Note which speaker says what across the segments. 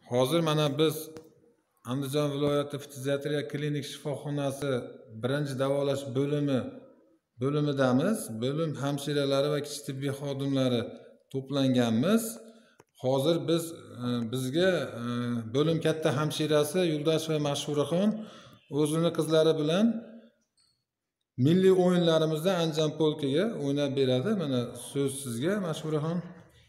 Speaker 1: Hozir mana biz Andijon viloyati fiziatriya klinik shifoxonasi birinchi davolash bo'limidamiz. Bo'lim hamshiralari va kichik tibbiy xodimlari to'planganmiz. Hozir bizga bo'lim katta hamshirasi Yuldasheva Mashhuraxon o'zini qizlari bilan milliy o'yinlarimizda Andijon polkaga o'ynab beradi. Mana so'z sizga, Mashhuraxon.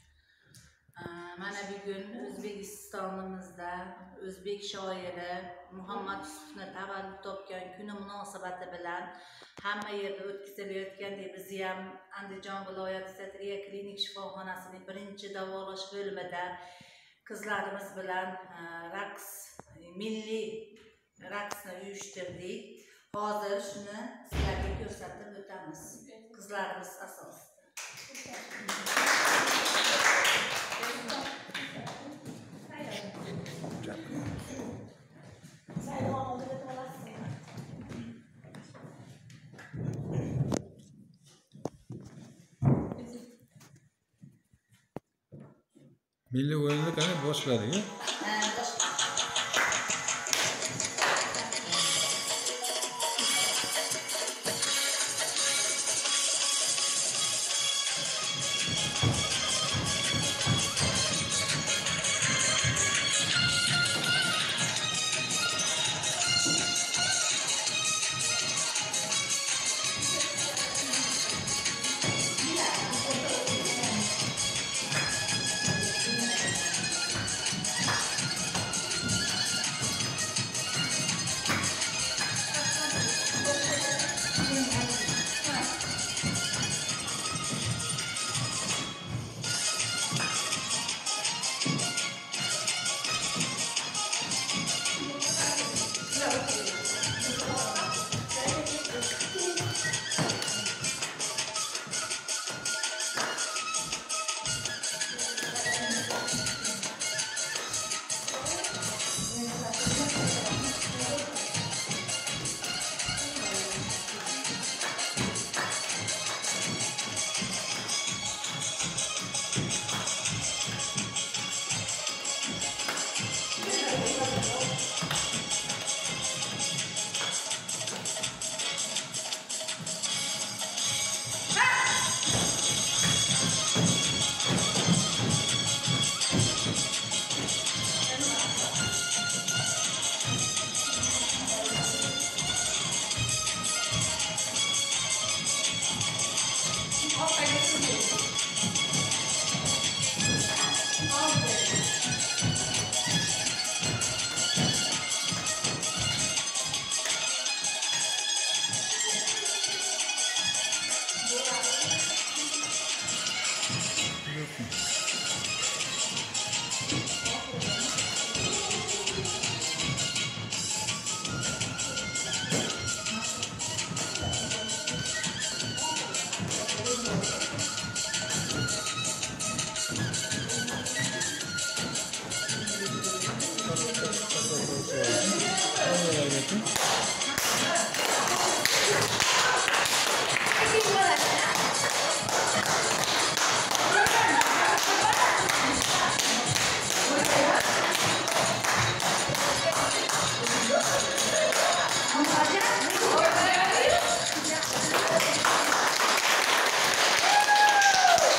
Speaker 2: Mana bugun O'zbekistonimizda o'zbek shoiri Muhammad Yusufni tavallud topgan kuni munosabati bilan hamma yerda o'tkazilayotgandek bizni ham Andijon viloyati fiziatriya klinik shifoxonasining birinchi davolash bo'limida qizlarimiz bilan milliy raqsni uyushtirdik. Hozir shuni sizlarga ko'rsatib o'tamiz. Qizlarimiz asosida.
Speaker 1: Milliy o'yinni qani boshladik.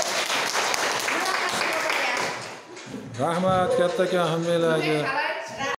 Speaker 1: Rahmat kattakon hammalarga.